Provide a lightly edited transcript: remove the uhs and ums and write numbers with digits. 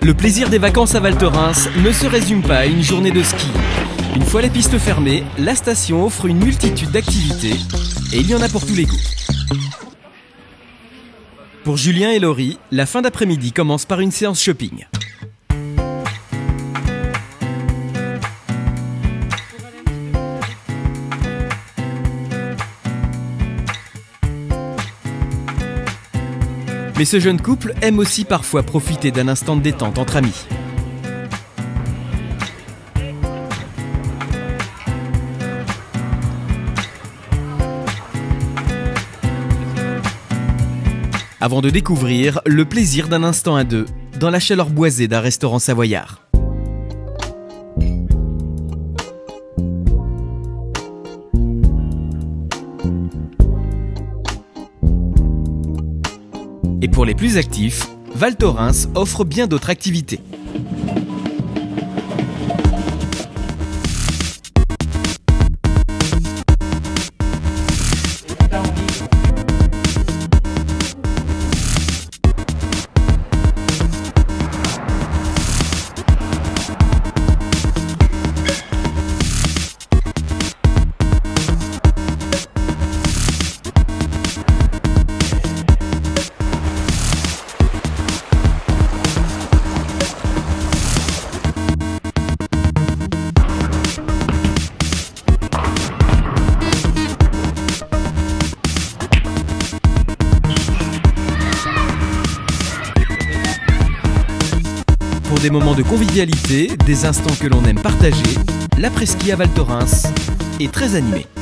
Le plaisir des vacances à Val Thorens ne se résume pas à une journée de ski. Une fois les pistes fermées, la station offre une multitude d'activités et il y en a pour tous les goûts. Pour Julien et Laurie, la fin d'après-midi commence par une séance shopping. Mais ce jeune couple aime aussi parfois profiter d'un instant de détente entre amis. Avant de découvrir le plaisir d'un instant à deux dans la chaleur boisée d'un restaurant savoyard. Et pour les plus actifs, Val Thorens offre bien d'autres activités. Pour des moments de convivialité, des instants que l'on aime partager, l'après-ski à Val Thorens est très animé.